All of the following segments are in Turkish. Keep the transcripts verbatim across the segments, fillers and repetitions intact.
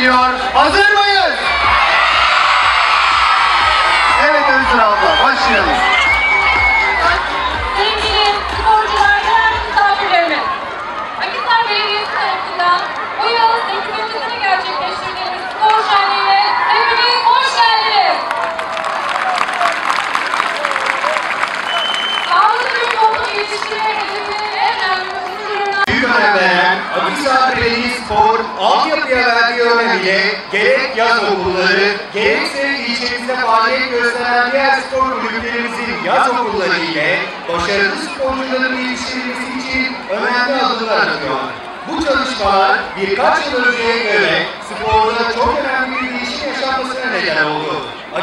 ediliyor. Hazır mıyız? Evet Özgür abla, başlayalım. Sevgili sporcular, değerli misafirlerimiz. Akhisar Belediyesi tarafından bu yıl sekizincisini gerçekleştirdiğimiz spor şenliğine hepiniz hoş geldiniz. Sağlıklı bir toplum yetiştirme hedefinin en önemli unsurlarından Büyük önem veren Akhisar Belediyespor altyapıya verdiği önemiyle gerek yaz okulları, gerekse ilçemizde faaliyet gösteren diğer spor kulüplerimizin yaz okulları ile başarılı sporcuların yetiştirilmesi için önemli adımlar atıyor. Bu çalışmalar birkaç yıl önceye göre sporda çok önemli bir değişim yaşanmasına neden oldu.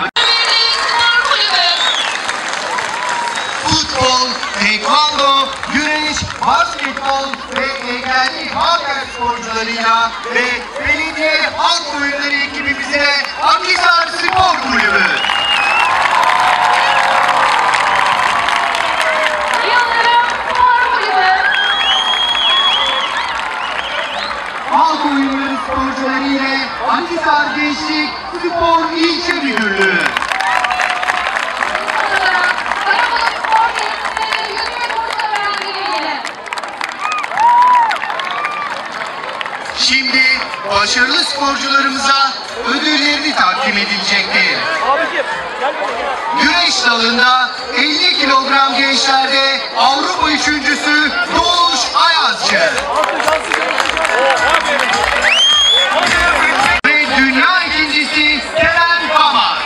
Futbol, tekvando, güreş, basketbol ve engelli handball sporcularıyla ve belediye halk oyunları ekibimize Akhisar Spor Kulübü. Yıldırım Spor Kulübü. Halk oyunları sporcuları ile Akhisar Gençlik Spor İlçe Müdürlüğü. Şimdi başarılı sporcularımıza ödüllerini takdim edilecektir. Güreş dalında elli kilogram gençlerde Avrupa üçüncüsü Doğuş Ayazcı. Ve dünya ikincisi Kerem Kamar.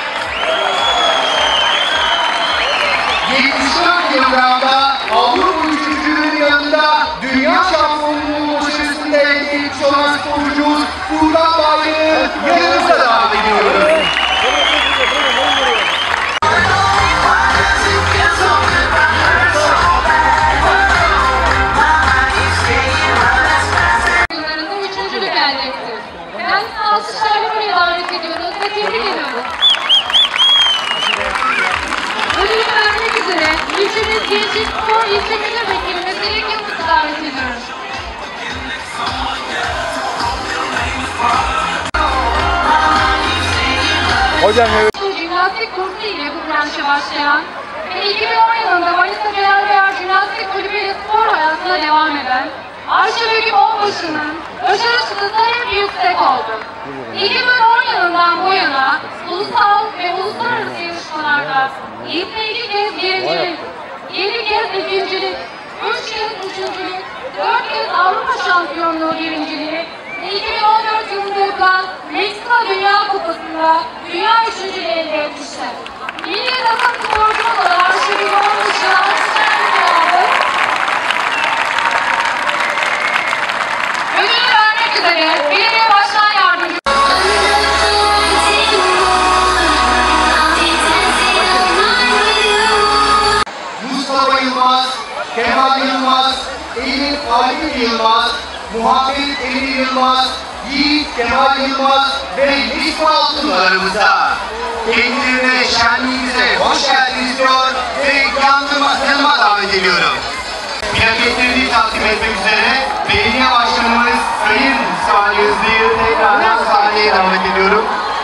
yetmiş dört kilogramda Avrupa üçüncülüğünün yanında dünya şampiyonluğu başarısında elde etmiş olan sporcumuz Furkan Bayır'ı yanımıza davet ediyoruz. Oyunlarında üçüncülük elde etti. Kendisini alkışlarla buraya davet ediyoruz ve tebrik ediyoruz. Ödülü vermek üzere ilçemiz Gençlik Spor İlçe Müdür Vekilimiz Dilek Yıldız'ı davet ediyoruz. Hocam evet. Jimnastik kursu ile bu branşa başlayan ve iki bin on yılında Manisa Celal Bayar Jimnastik Kulübü ile spor hayatına devam eden Arşavegüm Onbaşı'nın başarısı hep yüksek oldu. iki bin on yılından bu yana ulusal ve uluslararası yarışmalarda yirmi iki kez birincilik, yedi kez ikincilik, üç kez üçüncülük, dört kez Avrupa Şampiyonluğu birinciliği ve iki bin on dört yılında yapılan Meksika Dünya Kupası'nda dünya üçüncülüğü elde etmiştir. Milli takım sporcumuz olan Arşavegüm Onbaşı'na alkışlarla aldık. Ödülü vermek üzere belediye başkan yardımcısı Mustafa Yılmaz, Kemal Yılmaz, Elif Aydın Yılmaz, Muhammed Emin Yılmaz, Yiğit Kemal Yılmaz ve Nismi Altınlarımıza. Kendilerine şenliğimize hoş geldiniz diyor ve yanıma, yanıma davet ediyorum. Plaketlerini takdim etmek üzere belediye başkanımız Sayın Salih Hızlı'yı tekrardan sahneye davet ediyorum.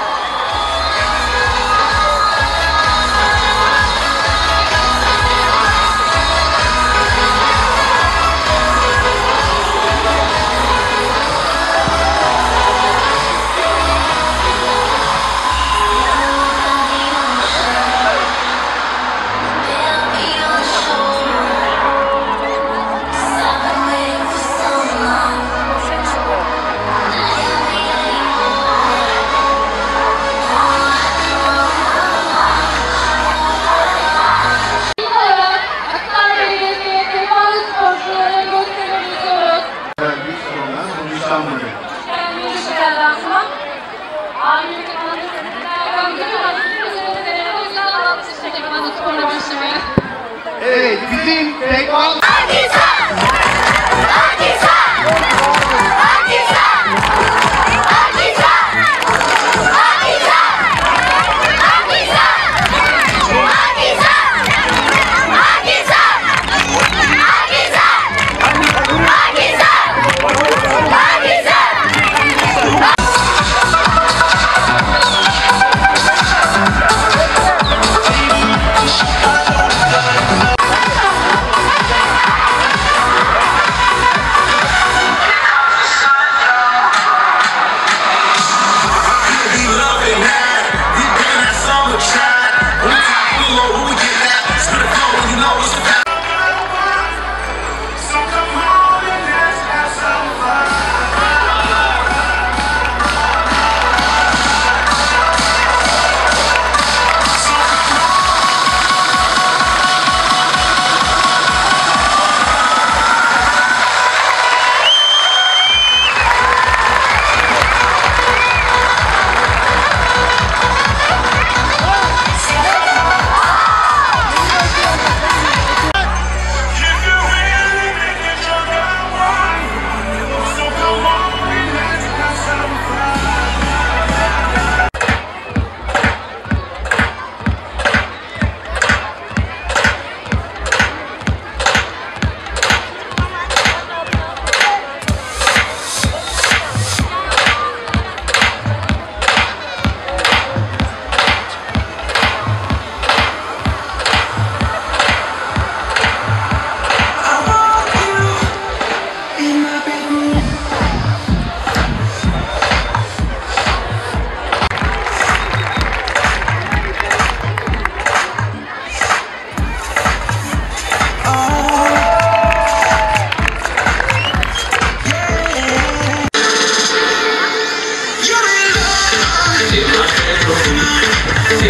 Evet, bizim tekrar...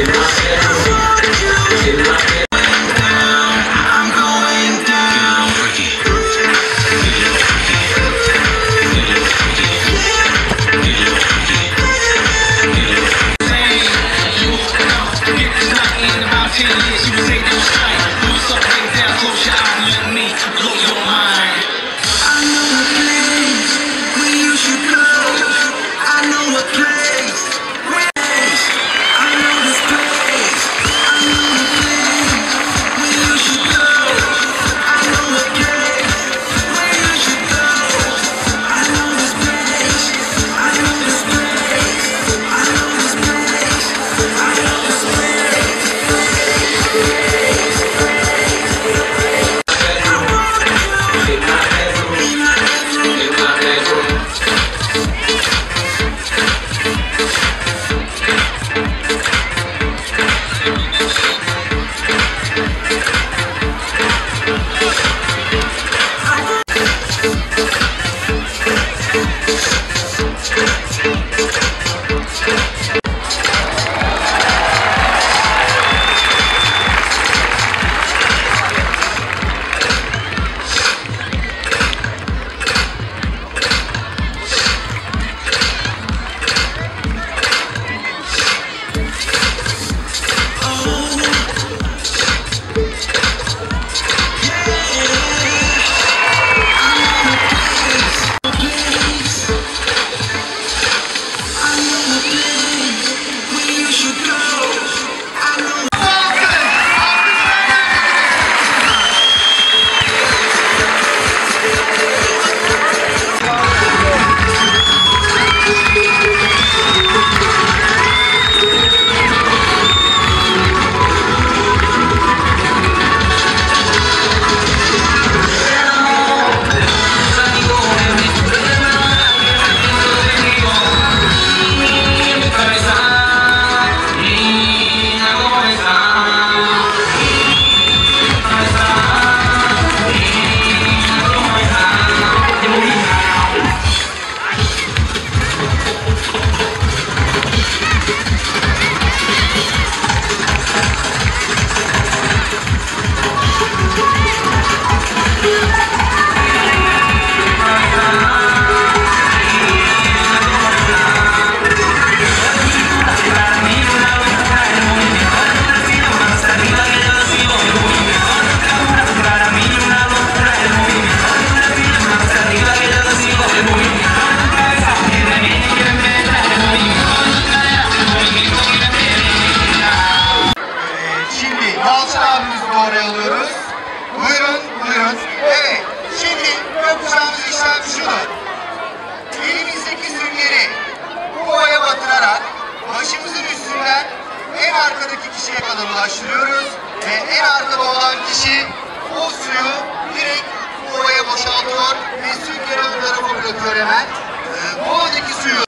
ulaştırıyoruz ve en arkada olan kişi o suyu direkt kovaya boşaltıyor ve süngeri ön tarafa bırakıyor hemen. Ee, kovadaki suyu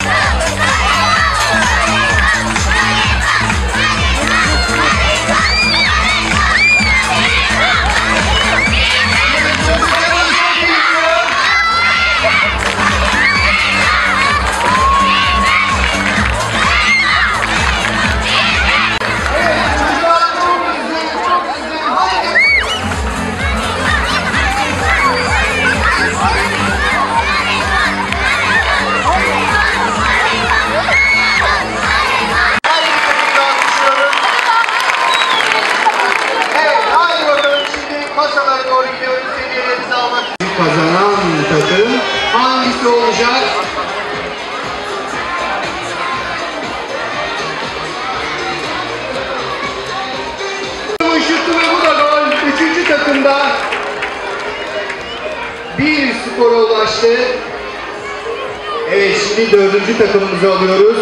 kazanan takım hangisi olacak? Işıklı ve bu da gol. Üçüncü takımda bir skora ulaştı. Evet, şimdi dördüncü takımımızı alıyoruz.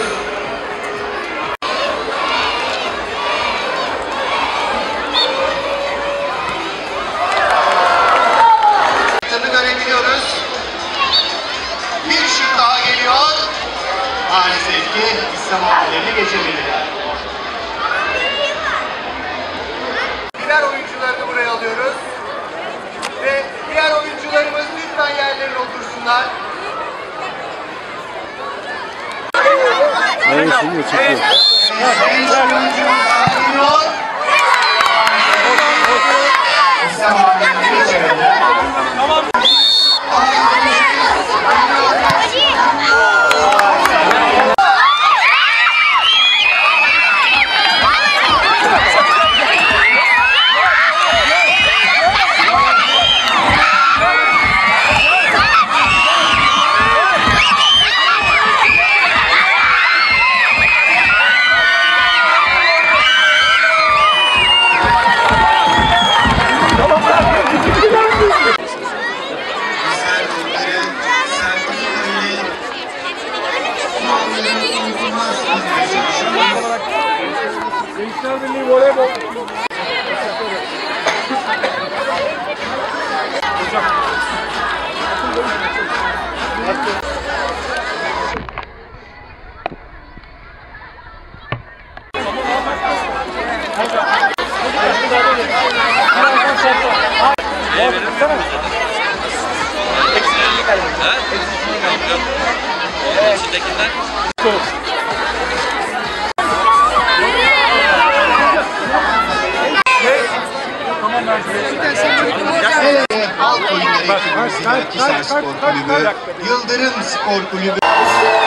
Maalesef ki İstanbul'u geçemediler. Diğer oyuncularını buraya alıyoruz. Ve diğer oyuncularımız lütfen yerlerine otursunlar. Gençler Birliği voleybol. İçindekinden. Halk oyunları ekibimizin Akhisar Spor Kulübü, Yıldırım Spor Kulübü.